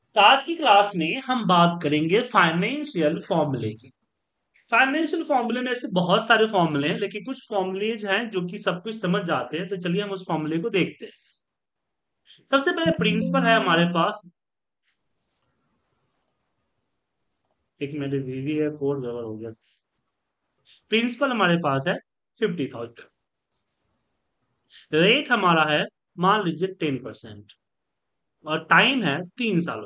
तो आज की क्लास में हम बात करेंगे फाइनेंशियल फॉर्मूले की। फाइनेंशियल फॉर्मूले में ऐसे बहुत सारे फॉर्मूले हैं, लेकिन कुछ फॉर्मूलेज हैं जो कि सब कुछ समझ जाते हैं। तो चलिए हम उस फॉर्मूले को देखते हैं। सबसे पहले प्रिंसिपल है हमारे पास। एक मेरे वीवी है, कोड गड़बड़ हो गया। प्रिंसिपल हमारे पास है 50,000। रेट हमारा है, मान लीजिए 10%, और टाइम है 3 साल।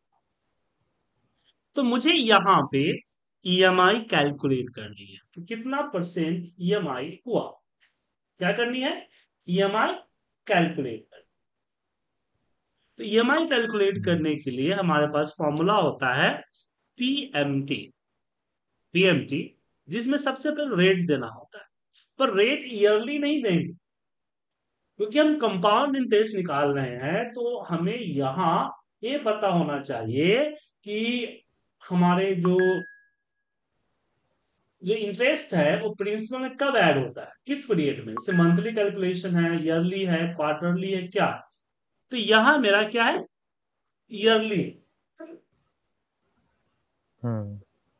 तो मुझे यहाँ पे ईएमआई कैलकुलेट करनी है कि कितना परसेंट ईएमआई हुआ। क्या करनी है? ईएमआई कैलकुलेट करनी। तो ईएमआई कैलकुलेट करने के लिए हमारे पास फॉर्मूला होता है पीएमटी। पीएमटी जिसमें सबसे पहले रेट देना होता है, पर रेट ईयरली नहीं देंगे, क्योंकि हम कंपाउंड इंटरेस्ट निकाल रहे हैं। तो हमें यहाँ ये पता होना चाहिए कि हमारे जो इंटरेस्ट है वो प्रिंसिपल में कब ऐड होता है, किस पीरियड में। जैसे मंथली कैलकुलेशन है, ईयरली है, क्वार्टरली है, क्या। तो यहां मेरा क्या है, ईयरली। हम्म।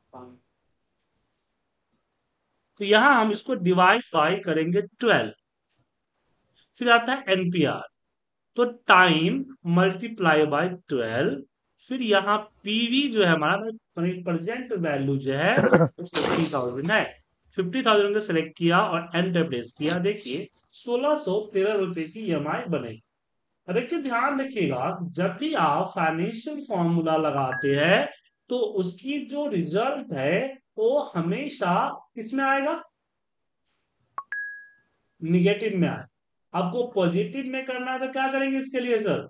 तो यहां हम इसको डिवाइड बाय करेंगे 12। फिर आता है एनपीआर, तो टाइम मल्टीप्लाई बाय 12। फिर यहाँ पीवी जो है हमारा प्रेजेंट वैल्यू जो है 50,000 है। 50,000 को सेलेक्ट किया और एन पे प्लेस किया। देखिए 1613 रुपए की ईएमआई बनेगी। अब एक चीज ध्यान रखिएगा, जब भी आप फाइनेंशियल फॉर्मूला लगाते हैं तो उसकी जो रिजल्ट है वो हमेशा किसमें आएगा, निगेटिव में आए। आपको पॉजिटिव में करना है तो क्या करेंगे इसके लिए सर?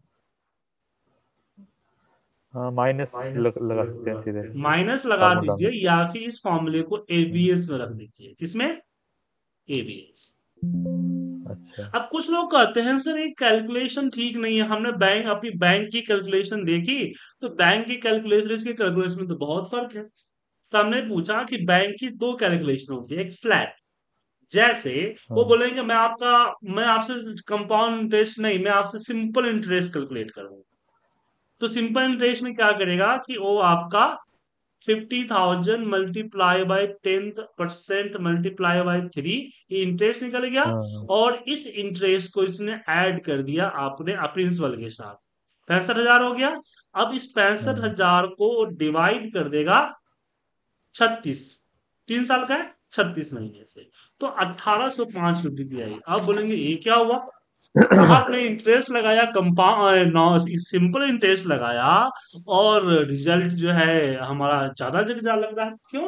हाँ, माइनस लगा सकते हैं सीधे माइनस लगा फार्मूला दीजिए, में। या फिर इस फॉर्मूले को हम्म, एबीएस में रख दीजिए। किसमें? एबीएस। अच्छा। अब कुछ लोग कहते हैं सर ये कैलकुलेशन ठीक नहीं है, हमने अपनी बैंक की कैलकुलेशन देखी, तो बैंक की कैलकुलेशन इसकी कैलकुलेशन में तो बहुत फर्क है। तो हमने पूछा कि बैंक की दो कैलकुलेशन होती है, एक फ्लैट, जैसे वो हाँ बोलेंगे मैं आपसे कंपाउंड इंटरेस्ट नहीं, मैं आपसे सिंपल इंटरेस्ट कैलकुलेट करूंगा। तो सिंपल इंटरेस्ट में क्या करेगा कि वो आपका 50,000 मल्टीप्लाई बाय 10% मल्टीप्लाई बाय 3, ये इंटरेस्ट निकल गया। हाँ और इस इंटरेस्ट को इसने ऐड कर दिया आपने प्रिंसिपल के साथ, 65,000 हो गया। अब इस पैंसठ हाँ हजार को डिवाइड कर देगा 36, 3 साल का है, 36 महीने से। तो 1805 रुपए की आई। अब बोलेंगे ये क्या हुआ, आपने इंटरेस्ट लगाया, कंपाउंड सिंपल इंटरेस्ट लगाया, और रिजल्ट जो है हमारा ज्यादा जगह लग रहा है, क्यों?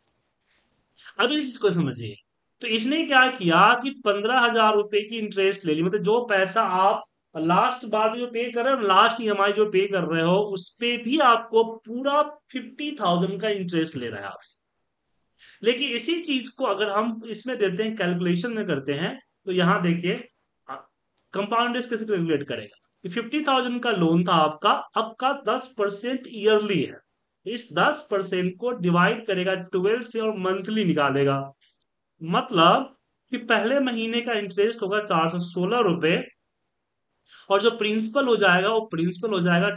अब इस चीज को समझिए। तो इसने क्या किया कि 15,000 रुपए की इंटरेस्ट ले ली, मतलब जो पैसा आप लास्ट बार जो पे कर रहे हो, लास्ट ईएमआई जो पे कर रहे हो, उस पे भी आपको पूरा 50,000 का इंटरेस्ट ले रहा है आपसे। लेकिन इसी चीज को अगर हम इसमें देते हैं, कैलकुलेशन में करते हैं, तो यहां देखिए कंपाउंड इंटरेस्ट कैसे कैलकुलेट करेगा कि 50,000 का लोन था आपका, आपका 10% ईयरली है। इस 10% को डिवाइड करेगा 12 से और मंथली निकालेगा। मतलब कि पहले महीने का इंटरेस्ट होगा 416 रुपए, और जो प्रिंसिपल हो जाएगा वो प्रिंसिपल हो जाएगा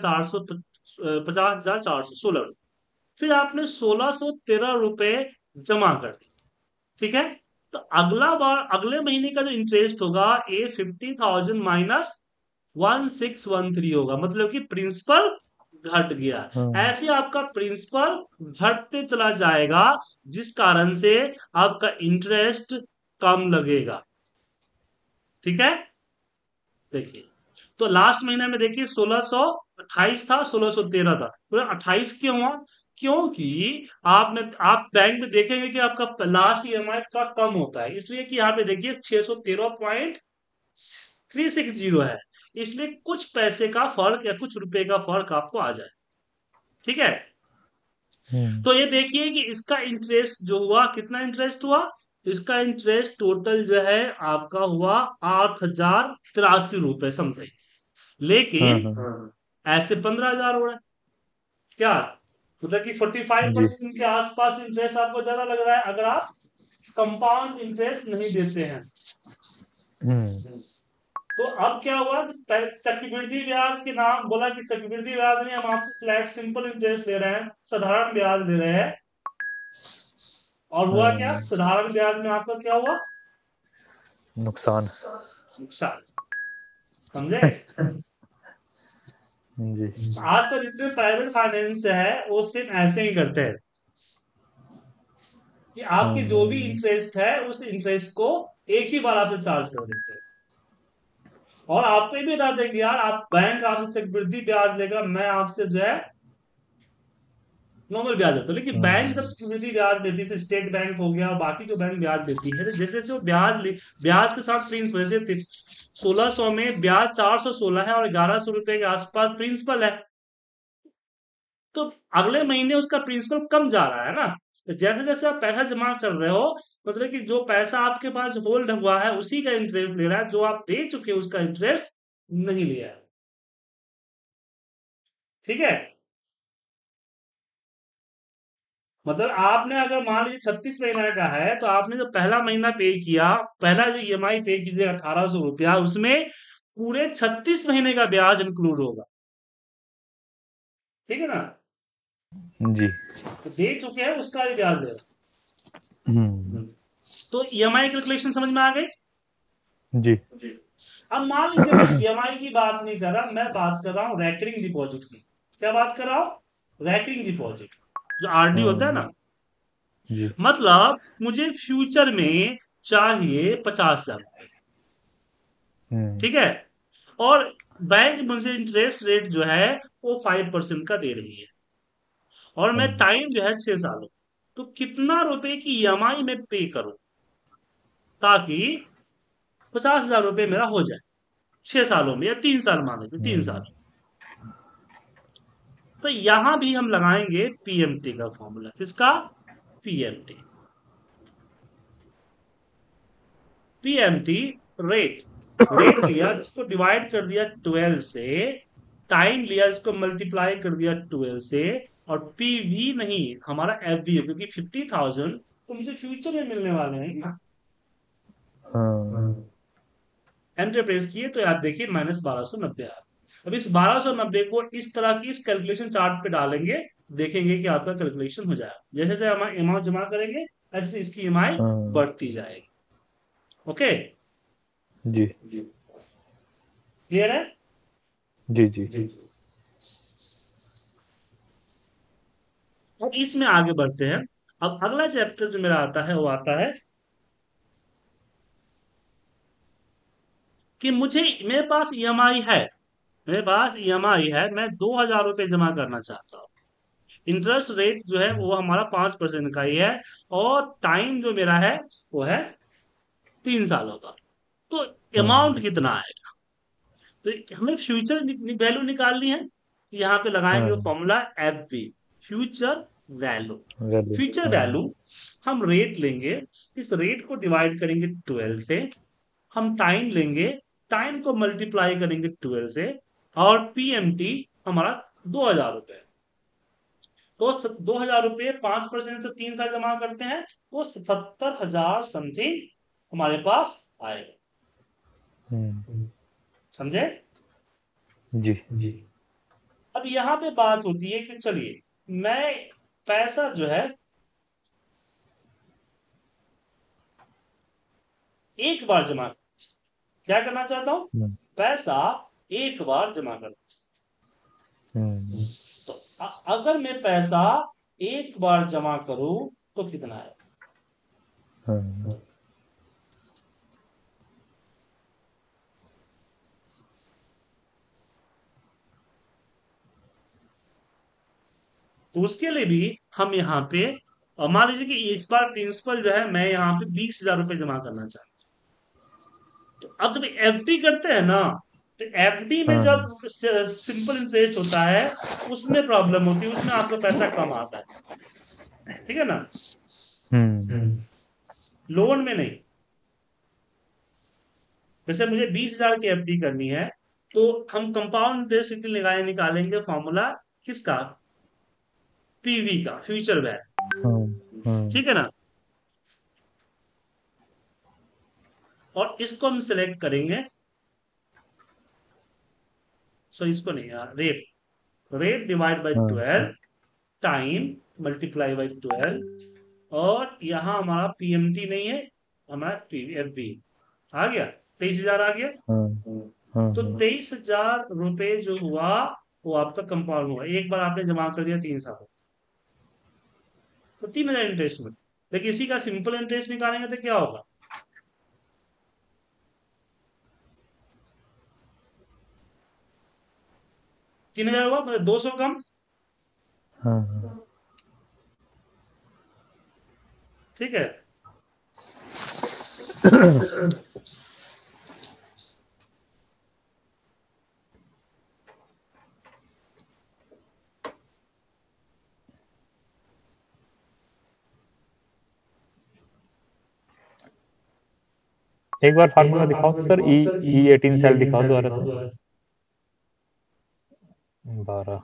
50,416 रुपए। फिर आपने 1613 रुपए जमा कर दिए, ठीक है। तो अगला बार अगले महीने का जो इंटरेस्ट होगा ए 50,000 माइनस 1613 होगा, मतलब कि प्रिंसिपल घट गया। हाँ ऐसे आपका प्रिंसिपल घटते चला जाएगा, जिस कारण से आपका इंटरेस्ट कम लगेगा, ठीक है। देखिए, तो लास्ट महीने में देखिए 1628 था, 1613 था, पूरा 28 क्यों हुआ? क्योंकि आप बैंक में देखेंगे कि आपका लास्ट ईएमआई का कम होता है, इसलिए कि यहाँ पे देखिए 613.360 है। इसलिए कुछ पैसे का फर्क या कुछ रुपए का फर्क आपको आ जाए, ठीक है। हम्म तो ये देखिए कि इसका इंटरेस्ट जो हुआ, कितना इंटरेस्ट हुआ, तो इसका इंटरेस्ट टोटल जो है आपका हुआ 8,083 रुपए समथिंग। हाँ लेकिन हाँ ऐसे 15,000 हो रहा है, क्या मतलब कि फोर्टी फाइव जी। परसेंट के आसपास इंटरेस्ट आपको ज्यादा लग रहा है, अगर आप कंपाउंड इंटरेस्ट नहीं देते हैं। हम्म तो अब क्या हुआ कि चक्रवृद्धि ब्याज के नाम बोला कि चक्रवृद्धि ब्याज में हम आपसे फ्लैट सिंपल इंटरेस्ट ले रहे हैं, साधारण ब्याज ले रहे हैं। और हुआ क्या, हाँ, साधारण ब्याज में आपका क्या हुआ, नुकसान। नुकसान। समझे? जी। आज तो जितने प्राइवेट फाइनेंस है वो सिर्फ ऐसे ही करते हैं कि आपकी जो भी हम्म। इंटरेस्ट है उस इंटरेस्ट को एक ही बार आपसे चार्ज कर देते हैं। और आपको ये भी बता देंगे यार, आप बैंक आपसे चक्रवृद्धि ब्याज लेगा, मैं आपसे जो है नॉर्मल ब्याज देता हूँ। लेकिन बैंक जब हम्म। चक्रवृद्धि ब्याज देती है, जैसे स्टेट बैंक हो गया और बाकी जो बैंक ब्याज देती है, तो जैसे जैसे वो ब्याज के साथ प्रिंसिपल, जैसे 1600 में ब्याज 416 है और 1100 रुपए के आसपास प्रिंसिपल है, तो अगले महीने उसका प्रिंसिपल कम जा रहा है ना। तो जैसे जैसे आप पैसा जमा कर रहे हो, मतलब कि जो पैसा आपके पास होल्ड हुआ है उसी का इंटरेस्ट ले रहा है, जो आप दे चुके हो उसका इंटरेस्ट नहीं लिया है। ठीक है? मतलब आपने अगर मान लीजिए 36 महीना का है, तो आपने जो पहला महीना पे किया, पहला जो ईएमआई पे कीजिए 1800 रुपया, उसमें पूरे 36 महीने का ब्याज इंक्लूड होगा। ठीक है ना? जी। तो दे चुके हैं उसका भी ब्याज देगा। हम्म। तो ईएमआई कैलकुलेशन समझ में आ गई? जी। जी। अब मान लीजिए मैं ईएमआई की बात नहीं कर रहा, मैं बात कर रहा हूँ रैकरिंग डिपॉजिट की। क्या बात कर रहा हूँ? रैकरिंग डिपॉजिट, जो आरडी होता है हम्म। ना। जी। मतलब मुझे फ्यूचर में चाहिए 50,000। हम्म। ठीक है? और बैंक मुझे इंटरेस्ट रेट जो है वो 5% का दे रही है, और मैं हम्म। टाइम जो है 6 साल हो। तो कितना रुपए की ईएमआई में पे करूं ताकि 50,000 रुपये मेरा हो जाए 6 सालों में, या 3 साल, मान लीजिए 3 साल। हम्म। तो यहां भी हम लगाएंगे पीएमटी का फॉर्मूला। किसका? पीएमटी। पीएमटी रेट, रेट लिया जिसको डिवाइड कर दिया 12 से, टाइम लिया इसको मल्टीप्लाई कर दिया 12 से, और पीवी नहीं, हमारा एफवी है, क्योंकि 50,000 तो मुझे फ्यूचर में मिलने वाले हैं ना। हाँ। एंटर प्रेस किए तो आप देखिए -1290 आ। अब इस 1290 को इस तरह की इस कैलकुलेशन चार्ट पे डालेंगे, देखेंगे कि आपका कैलकुलेशन हो जाएगा। जैसे जैसे हम अमाउंट जमा करेंगे ऐसे इसकी ईएमआई हाँ। बढ़ती जाएगी। ओके? जी। क्लियर है? जी। जी। जी। अब इसमें आगे बढ़ते हैं। अब अगला चैप्टर जो मेरा आता है वो आता है कि मुझे, मेरे पास ईएमआई है, मेरे पास ईएमआई है, मैं 2,000 रुपये जमा करना चाहता हूँ। इंटरेस्ट रेट जो है वो हमारा 5% का ही है, और टाइम जो मेरा है वो है 3 सालों का। तो हाँ। अमाउंट कितना आएगा? तो हमें फ्यूचर वैल्यू निकालनी है। यहाँ पे लगाएंगे हाँ। Formula F V, future value. Value. Future हाँ। वैल्यू, हम रेट लेंगे, इस रेट को डिवाइड करेंगे 12 से, हम टाइम लेंगे, टाइम को मल्टीप्लाई करेंगे 12 से, और पीएमटी हमारा 2,000 रुपये। तो 2,000 रुपये 5% से 3 साल जमा करते हैं, वो 77,000 समथिंग हमारे पास आएगा। हम्म। समझे? जी। जी। अब यहाँ पे बात होती है कि चलिए, मैं पैसा जो है एक बार जमा, क्या करना चाहता हूँ, हम्म। पैसा एक बार जमा करना हम्म। चाहता हूँ। तो अगर मैं पैसा एक बार जमा करूं तो कितना है? हाँ। तो उसके लिए भी हम यहाँ पे, और मान लीजिए कि इस बार प्रिंसिपल जो है मैं यहाँ पे 20,000 रुपये जमा करना चाहता हूँ। तो अब जब एफडी करते हैं ना, तो एफडी में जब हाँ। सिंपल इंटरेस्ट होता है उसमें प्रॉब्लम होती है, उसमें आपका पैसा कम आता है। ठीक है ना? हम्म। लोन में नहीं। जैसे मुझे 20,000 की एफडी करनी है, तो हम कंपाउंड इंटरेस्ट निकालेंगे फॉर्मूला किसका? पीवी का, फ्यूचर हाँ। वैल्यू। हाँ। ठीक है ना? और इसको हम सिलेक्ट करेंगे सॉरी इसको नहीं यार, rate, rate divide by 12 time multiply by 12, और यहाँ हमारा पीएमटी नहीं है, हमारा एफबी आ गया, 23,000 आ गया। तो 23,000 रुपए जो हुआ वो आपका कंपाउंड हुआ, एक बार आपने जमा कर दिया 3 साल, तो 3,000 इंटरेस्ट में। लेकिन इसी का सिंपल इंटरेस्ट निकालेंगे तो क्या होगा, 3,000 हुआ मतलब 200 कम, ठीक है। एक बार फार्मूला दिखाओ सर, E18 सेल दिखाओ दोबारा से। 12,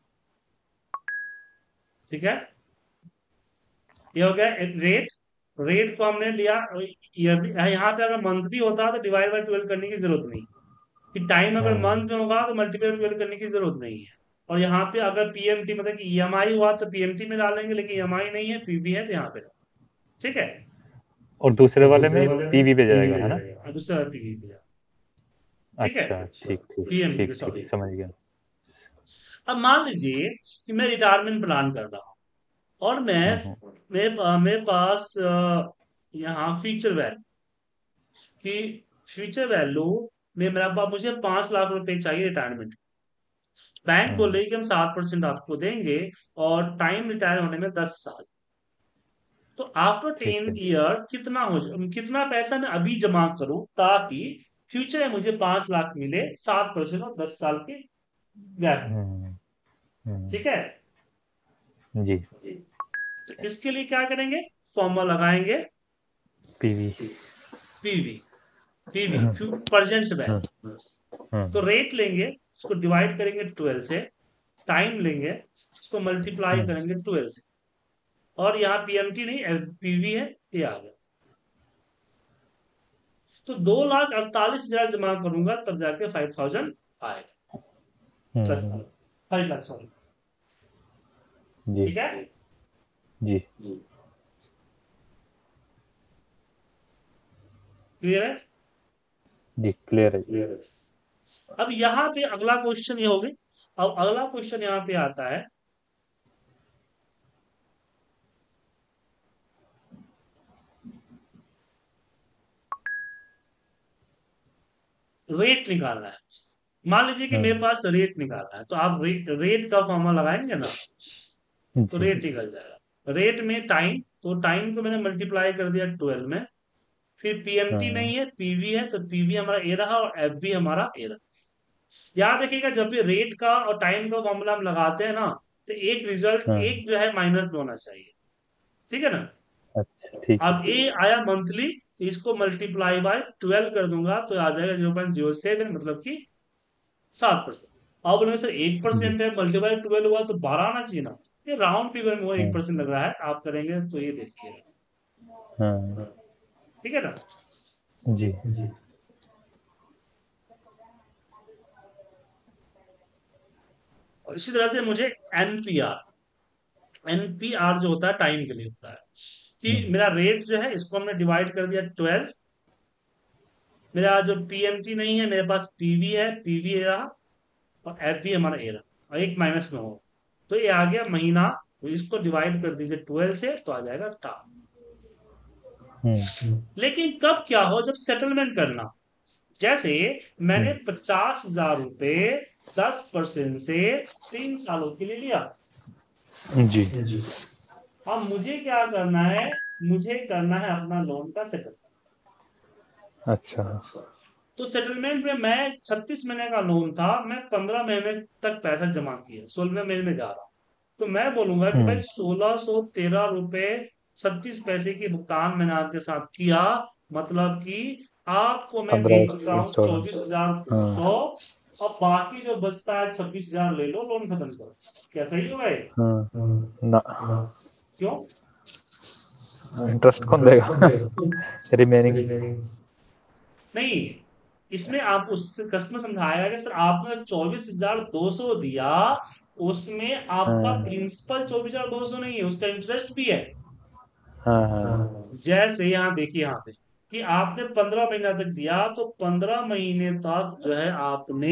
ठीक है, ये हो गया रेट। रेट को हमने लिया ईयरली, यहाँ पे अगर मंथली होता तो डिवाइड बाई 12 करने की जरूरत नहीं, कि टाइम अगर मंथ में होगा तो मल्टीप्लाई 12 करने की जरूरत नहीं है। और यहाँ पे अगर पीएमटी मतलब कि ईएमआई हुआ तो पीएमटी में डालेंगे, लेकिन ईएमआई नहीं है, पीवी है, तो यहाँ पे, ठीक है। और दूसरे वाले में पीवी पे जाएगा, है ना? दूसरा पीवी पे जाएगा, ठीक है, अच्छा, ठीक ठीक पीएमटी पे, ठीक सॉरी। ठीक, समझ गया। अब मान लीजिए कि मैं रिटायरमेंट प्लान कर रहा हूँ, और मेरे पास यहाँ फ्यूचर वैल्यू, कि फ्यूचर वैल्यू में मेरा पास, मुझे 5 लाख रुपए चाहिए रिटायरमेंट। बैंक बोल रही है कि हम 7% आपको देंगे, और टाइम रिटायर होने में 10 साल। तो आफ्टर ठीक 10 है। ईयर कितना हो जाए, कितना पैसा मैं अभी जमा करूं ताकि फ्यूचर में मुझे 5 लाख मिले, 7% और 10 साल के गैप में, ठीक है। जी। तो इसके लिए क्या करेंगे, फॉर्मूला लगाएंगे, PV. PV, PV present value. तो रेट लेंगे, इसको डिवाइड करेंगे 12 से, टाइम लेंगे, इसको मल्टीप्लाई करेंगे 12 से, और यहाँ पीएमटी नहीं पीवी है, ये आ गया। तो 2,48,000 जमा करूंगा तब जाके 5,000 आएगा, 10 साल, 5 लाख, सॉरी, जी ठीक है। जी क्लियर है। जी, क्लियर है। अब यहाँ पे अगला क्वेश्चन ये हो गई। अब अगला क्वेश्चन यहाँ पे आता है, रेट निकालना है। मान लीजिए कि मेरे पास रेट निकालना है, तो आप रेट का फॉर्मूला लगाएंगे ना, तो जी रेट निकल जाएगा। रेट में टाइम, तो टाइम को मैंने मल्टीप्लाई कर दिया 12 में, फिर पीएमटी नहीं है, पीवी है, तो पीवी हमारा ए रहा, और एफबी हमारा ए रहा। याद रखिएगा, जब भी रेट का और टाइम का फॉर्मूला हम लगाते हैं ना, तो एक रिजल्ट, एक जो है माइनस में होना चाहिए, ठीक है ना। अच्छा, ठीक अब है। ए आया मंथली, तो इसको मल्टीप्लाई बाय 12 कर दूंगा तो आ जाएगा 0.07, मतलब कि 7%। अब बोलेंगे सर 1% है, मल्टीप्लाई 12 हुआ तो 12 आना चाहिए ना। ये राउंड फिगर में वो 1% लग रहा है, आप करेंगे तो ये देखिएगा, ठीक है ना। जी और इसी तरह से मुझे एनपीआर, एनपीआर जो होता है टाइम के लिए होता है, कि मेरा रेट जो है इसको हमने डिवाइड कर दिया 12, मेरा जो पीएमटी नहीं है, मेरे पास पीवी है, पीवी ए रहा, और एफ भी हमारा ए रहा, और एक माइनस में हो, तो ये आ गया महीना। तो इसको डिवाइड कर दीजिए 12 से, तो आ जाएगा टाइम। लेकिन कब क्या हो, जब सेटलमेंट करना, जैसे मैंने 50,000 रुपए 10% से 3 सालों के लिए लिया। जी। अब मुझे क्या करना है, मुझे करना है अपना लोन का सेटल। अच्छा। तो सेटलमेंट में मैं 36 महीने का लोन था, मैं 15 महीने तक पैसा जमा किया, 16 महीने में जा रहा हूं। तो मैं बोलूंगा कि भाई 1,613 रुपए 36 पैसे की भुगतान मैंने आपके साथ किया, मतलब कि आपको मैं दे 15 चुका हूँ इंस्टॉलमेंट। 24,100, और बाकी जो बचता है 26,000 ले लो, लोन खत्म करो। क्या सही होगा ये? ना, क्यों? इंटरेस्ट कौन देगा? रिमेनिंग। नहीं, इसमें आप उस कस्टमर समझाएगा कि सर आपने 24,200 दिया, उसमें आपका हाँ प्रिंसिपल 24,200 नहीं है, उसका इंटरेस्ट भी है। हाँ हाँ। जैसे यहाँ देखिए यहाँ पे कि आपने 15 महीना तक दिया, तो 15 महीने तक जो है आपने,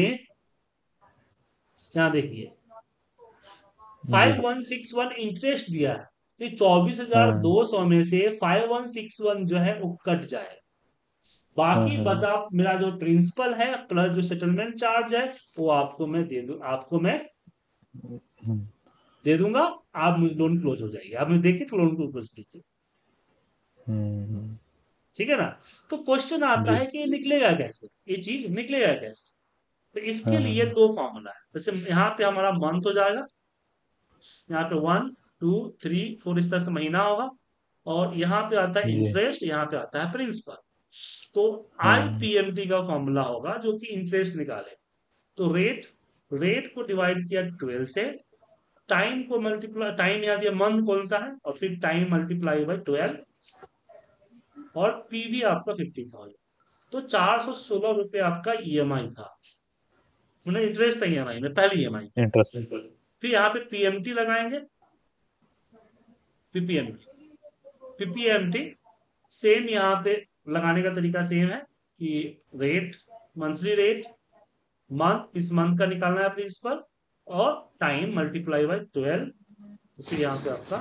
यहाँ देखिए जी 5161 इंटरेस्ट दिया है, तो 24,200 हाँ में से 5161 जो है वो कट जाए, हाँ बाकी हाँ। बचा मेरा जो प्रिंसिपल है प्लस जो सेटलमेंट चार्ज है, वो आपको मैं दे दूं, आपको मैं हम्म, दे दूंगा। आप मुझे लोन क्लोज हो जाएगी, आप मुझे देखिए तो लोन को क्लोज कीजिए। हम्म, ठीक है ना। तो क्वेश्चन आता जी है कि ये निकलेगा कैसे, ये चीज निकलेगा कैसे। तो इसके हाँ लिए हाँ दो फॉर्मूला है। जैसे यहाँ पे हमारा मंथ हो जाएगा, यहाँ पे 1 2 3 4 इस तरह से महीना होगा, और यहाँ पे आता है जी इंटरेस्ट, यहाँ पे आता है प्रिंसिपल। तो हाँ आईपीएमटी का फॉर्मूला होगा जो कि इंटरेस्ट निकाले। तो रेट, रेट को डिवाइड किया 12 से, टाइम को मल्टीप्लाई, टाइम याद दिया मंथ कौन सा है, और फिर टाइम मल्टीप्लाई बाई 12, और पीवी आपका 50,000। तो 416 रुपये आपका ईएमआई था, मतलब इंटरेस्ट था ईएमआई में, पहली ईएमआई। इंटरेस्ट। फिर यहाँ पे पीएमटी लगाएंगे, पीपीएमटी, पीपीएमटी सेम यहाँ पे लगाने का तरीका सेम है कि रेट, मंथली रेट, मंथ, इस मंथ का निकालना है प्रिंसिपल, और टाइम मल्टीप्लाई बाई 12, फिर यहाँ पे आपका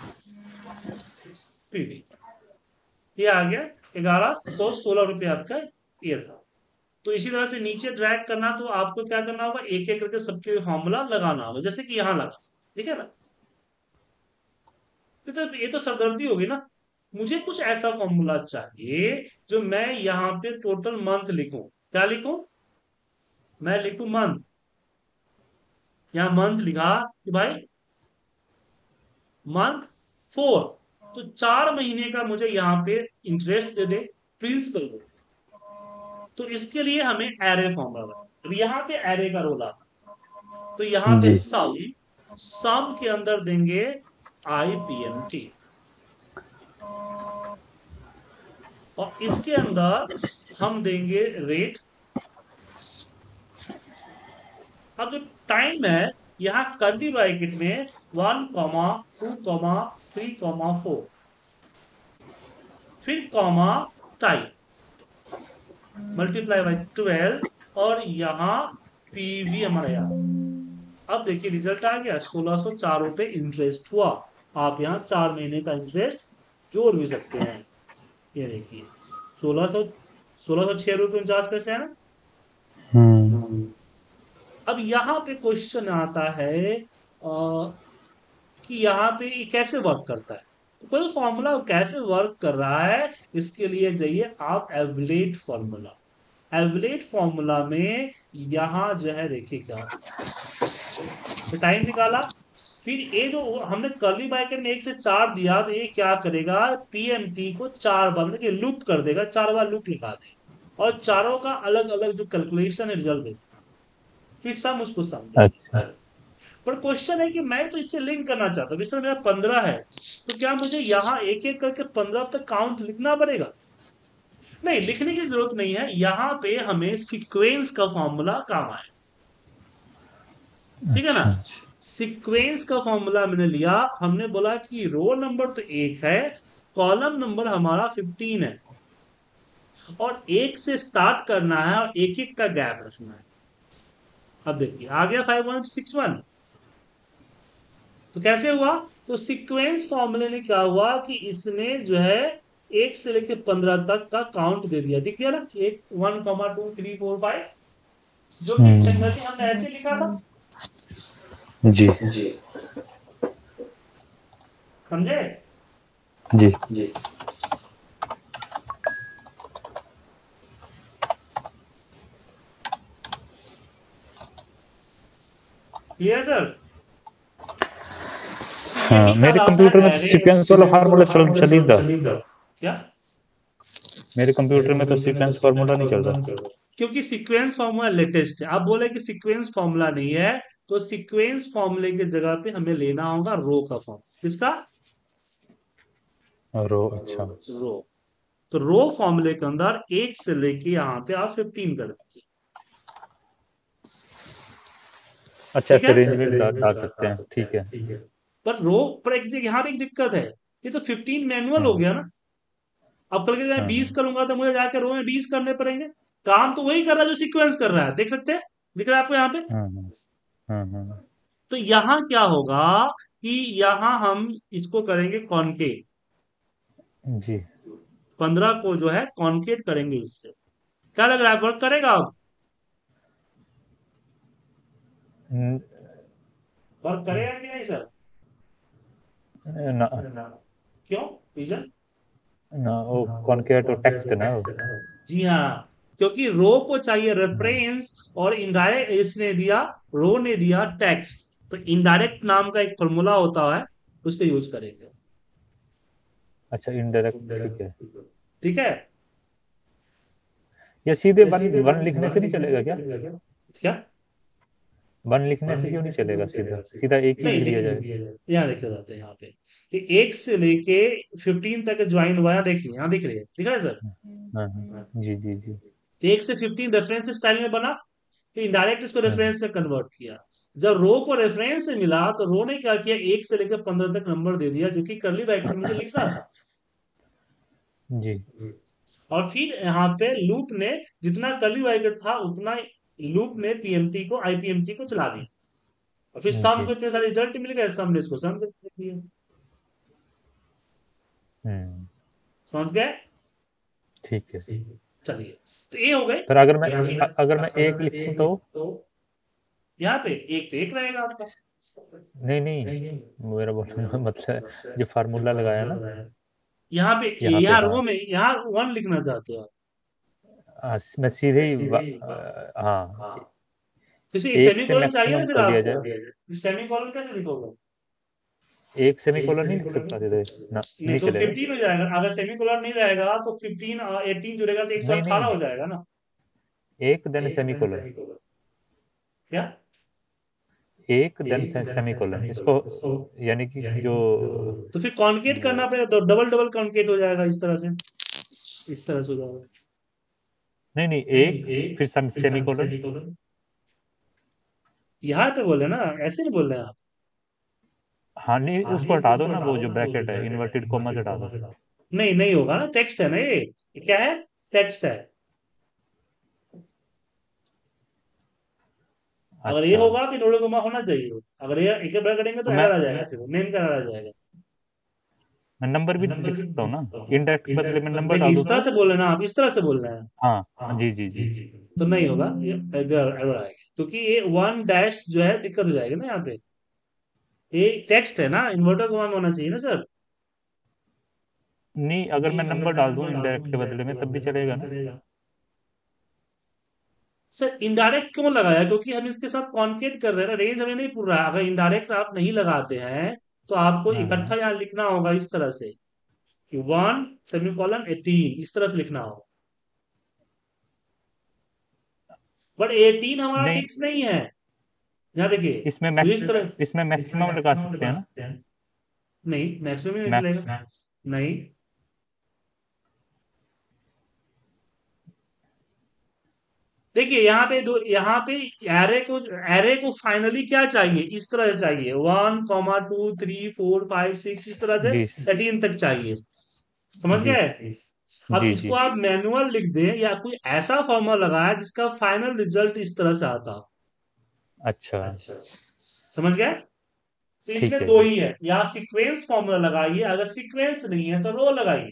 पीवी, ये आ गया। 1,116 रुपये आपका ये था। तो इसी तरह से नीचे ड्रैग करना, तो आपको क्या करना होगा, एक एक करके सबके फॉर्मूला लगाना होगा, जैसे कि यहाँ लगा। ठीक है ना। तो ये तो सरदर्दी होगी ना। मुझे कुछ ऐसा फॉर्मूला चाहिए जो मैं यहाँ पे टोटल मंथ लिखूं। क्या लिखूं, मैं लिखूं मंथ, यहाँ मंथ लिखा कि भाई मंथ 4, तो 4 महीने का मुझे यहाँ पे इंटरेस्ट दे दे, प्रिंसिपल को। तो इसके लिए हमें एरे फॉर्मूला लगा। अब यहाँ पे एरे का रोल आता है। तो यहाँ पे जी सम, सम के अंदर देंगे आईपीएमटी, और इसके अंदर हम देंगे रेट। अब जो टाइम है, यहाँ कर्ली ब्रैकेट में 1 2 3 4, फिर कॉमा टाइम मल्टीप्लाई बाई 12, और यहाँ पीवी हमारा यहाँ। अब देखिए रिजल्ट आ गया, 1,604 रुपये इंटरेस्ट हुआ। आप यहाँ 4 महीने का इंटरेस्ट जोड़ भी सकते हैं। ये देखिए 1606 रुपये 49 पैसे है ना। हम्म। अब यहाँ पे क्वेश्चन आता है कि यहाँ पे ये कैसे वर्क करता है। तो कोई फॉर्मूला कैसे वर्क कर रहा है, इसके लिए जाइए आप एवलेट फॉर्मूला। एवलेट फॉर्मूला में यहाँ जो है देखिए क्या, तो टाइम निकाला, फिर ये जो हमने कर्ली ब्रैकेट में 1 से 4 दिया, तो ये क्या करेगा, पीएमटी को 4 बार मतलब लूप कर देगा, 4 बार लूप निकाल देगा, और चारों का अलग अलग जो कैलकुलेशन है रिजल्ट देगा, फिर सम उसको अच्छा। समझेगा। पर क्वेश्चन है कि मैं तो इससे लिंक करना चाहता हूँ, इसमें मेरा 15 है, तो क्या मुझे यहाँ एक एक करके 15 तक काउंट लिखना पड़ेगा। नहीं, लिखने की जरूरत नहीं है, यहाँ पे हमें सीक्वेंस का फॉर्मूला काम आए। ठीक है ना। अच्छा सीक्वेंस का फॉर्मूला मैंने लिया, हमने बोला कि रो नंबर तो एक है, कॉलम नंबर हमारा 15 है, और एक से स्टार्ट करना है, और एक एक का गैप रखना है। अब देखिए आ गया 5.61। तो कैसे हुआ, तो सीक्वेंस फॉर्मूले ने क्या हुआ कि इसने जो है 1 से लेकर 15 तक का काउंट दे दिया, दिख गया ना, 1 1 2 3 4 5, जो कि हम्म। जनरली हमने ऐसे लिखा था। जी समझे। जी क्लियर सर। तो हाँ, यही मेरे कहलाता कंप्यूटर में है तो एरे। सीक्वेंस वाला फार्मूला चल चल ही था। क्या, मेरे कंप्यूटर में तो सीक्वेंस फार्मूला नहीं चल रहा। क्योंकि सीक्वेंस फॉर्मूला लेटेस्ट है। आप बोले कि सीक्वेंस फॉर्मूला नहीं है, तो सीक्वेंस फॉर्मूले की जगह पे हमें लेना होगा रो का फॉर्म। किसका, और वो अच्छा। रो। तो रो फॉर्मूले के अंदर 1 से लेके यहाँ पे आप 15 कर दीजिए। अच्छा, ठीक है, ऐसे रेंज में भी डाल सकते हैं, ठीक है। पर रो पर यहाँ पे एक दिक्कत है, ये तो 15 मैनुअल हो हम्म गया ना। अब कल के मैं 20 हम्म करूंगा तो मुझे जाके रो में 20 करने पड़ेंगे। काम तो वही कर रहा है जो सीक्वेंस कर रहा है, देख सकते हैं, दिख रहा है आपको यहाँ पे। हम्म हम्म तो यहाँ क्या होगा कि यहाँ हम इसको करेंगे कॉन्केट, जी। 15 को जो है कॉन्केट करेंगे इससे। क्या लग रहा है वर्क करेगा अब? न- वर्क करेगा कि नहीं सर? ना क्यों, रीजन? ना, वो कॉनकेट और टेक्स्ट है ना वो। जी हाँ, क्योंकि रो को चाहिए हम्म, रेफरेंस, और इनडायरेक्ट इसने दिया, रो ने दिया टेक्स्ट, तो इनडायरेक्ट नाम का एक फॉर्मूला होता है, उसको यूज करेंगे। अच्छा, इनडायरेक्ट, ठीक है। ठीक है। या सीधे वन वन लिखने से नहीं चलेगा क्या? क्या? वन लिखने से क्यों नहीं चलेगा, सीधा सीधा एक ही नहीं लिख दिया देखिए, जाएगा? यहाँ देखे जाते हैं यहाँ पे कि 1 से लेके 15 तक ज्वाइन हुआ है, देखिए यहाँ दिख रही है, ठीक है सर। जी जी जी। तो 1 से 15 रेफरेंस स्टाइल में बना, फिर इनडायरेक्ट इसको हम्म रेफरेंस में कन्वर्ट किया। जब रो को रेफरेंस से मिला तो रो ने क्या किया, 1 से लेकर 15 तक नंबर दे दिया, जो कि करली ब्रैकेट में मुझे लिखना था। जी और फिर यहाँ पे लूप ने जितना करली ब्रैकेट था उतना लूप ने पीएमटी को आईपीएमटी को चला दिया, और फिर सम जी। को इतने सारे रिजल्ट मिल गए, सम ने इसको सम कर दिया। हम्म समझ गए? ठीक है। चलिए, तो ये हो गए। पर अगर मैं एक लिखूं तो? तो यहाँ पे एक तो एक रहेगा आपका। नहीं नहीं, मेरा बोलने का मतलब है, जो फार्मूला लगाया ना यहाँ पे, यहाँ पे, यहाँ हाँ। रो में यहाँ 1 लिखना चाहते हो आप? मैं सीधे ही हाँ, तो इसे एक सेमी से कॉलन चाहिए ना मैक्सिमम फिर कर दिया आपको? जाए। सेमी कॉलन कैसे लिखोगे? एक सेमीकोलन नहीं लिख सकता सीधे ना? नहीं नहीं तो चलेगा? 15 हो जाएगा, अगर सेमी कॉलन नहीं रहेगा तो 15 18 जुड़ेगा तो नहीं 118 नहीं, हो जाएगा ना। एक देन सेमीकोलन। क्या? एक देन सेमीकोलन इसको, यानी कि जो, तो फिर कॉन्केट करना पड़ेगा, तो डबल डबल कॉन्केट हो जाएगा इस तरह से, इस तरह से हो जाएगा। नहीं नहीं, एक फिर सेमीकोलन। यहाँ पे बोले ना, ऐसे नहीं बोल रहे हैं आप? हाँ नहीं, उसको हटा दो ना, वो जो ब्रैकेट है इन्वर्टेड कॉमा से हटा दो। नहीं नहीं होगा ना, टेक्स्ट है ना ये क्या है, टेक्स्ट है। अगर ये अच्छा, होगा तो इनवर्टेड कॉमा होना चाहिए, अगर ये एक बार करेंगे तो तो एरर आ जाएगा, फिर नेम का एरर आ जाएगा। मैं नंबर भी लिख सकता हूँ ना, इनडायरेक्ट के बदले में नंबर देखिए डाल इस दूँ तरह तो? से बोल रहे हैं ना आप, इस तरह से बोल रहे हैं। हाँ जी जी जी। तो नहीं होगा, ये एरर आएगा, क्योंकि ये 1 डैश जो है दिक्कत हो जाएगी ना यहाँ पे, ये टेक्स्ट है ना, इन्वर्टर कॉमा में होना चाहिए ना सर। नहीं, अगर मैं नंबर डाल दूँ इनडायरेक्ट के बदले में तब भी चलेगा ना? सर इनडायरेक्ट क्यों लगाया, क्योंकि हम इसके साथ कॉन्केट कर रहे हैं ना, रेंज हमें नहीं पूछ रहा है। अगर इनडायरेक्ट आप नहीं लगाते हैं तो आपको इकट्ठा हाँ यहाँ लिखना होगा इस तरह से कि 1 सेमीकोलन 18, इस तरह से लिखना होगा। बट 18 हमारा नहीं, फिक्स नहीं है, यहाँ देखिए, इसमें तो मैक्स इस तरह। इसमें मैक्सिमम लगा सकते हैं ना? नहीं मैक्सिमम ही नहीं मैक्स। चलेगा। नहीं, देखिए यहाँ पे दो, यहाँ पे एरे को फाइनली क्या चाहिए, इस तरह से चाहिए 1, 2, 3, 4, 5, 6, इस तरह जी से 18 तक चाहिए। समझ जी गए? अब जी इसको जी। आप मैनुअल लिख दें या कोई ऐसा फॉर्मूला लगाए जिसका फाइनल रिजल्ट इस तरह से आता हो। अच्छा, समझ गए? तो ठीक इसमें है दो जी। ही है, या सीक्वेंस फॉर्मूला लगाइए, अगर सीक्वेंस नहीं है तो रो लगाइए।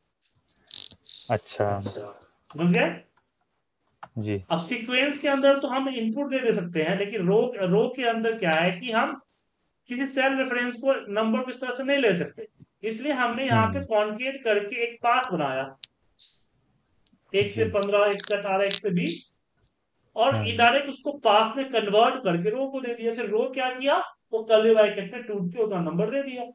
अच्छा समझ गए? जी। अब सीक्वेंस के अंदर तो हम इनपुट दे सकते हैं, लेकिन रो रो के अंदर क्या है कि हम किसी सेल रेफरेंस को नंबर को इस तरह से नहीं ले सकते। इसलिए हमने यहाँ पे हम्म कॉन्केट करके एक पाथ बनाया, 1 से जी। 15, 1 से 18, 1 से 20, और हम्म इनडायरेक्ट उसको पाथ में कन्वर्ट करके रो को दे दिया। फिर रो क्या किया, वो कर्ली ब्रैकेट में टूट के उतना नंबर दे दिया।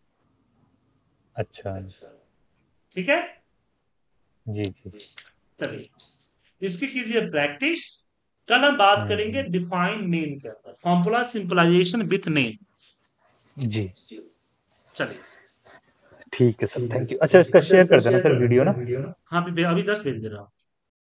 अच्छा ठीक है, जी जी। चलिए इसकी कीजिए प्रैक्टिस। कल हम बात करेंगे हम्म डिफाइन नेम के अंदर, फॉर्मूला सिंपलाइजेशन विथ नेम। जी। चलिए। ठीक है सर, थैंक यू। अच्छा, इसका शेयर कर देना सर वीडियो ना। हाँ, अभी 10 भेज दे रहा हूँ।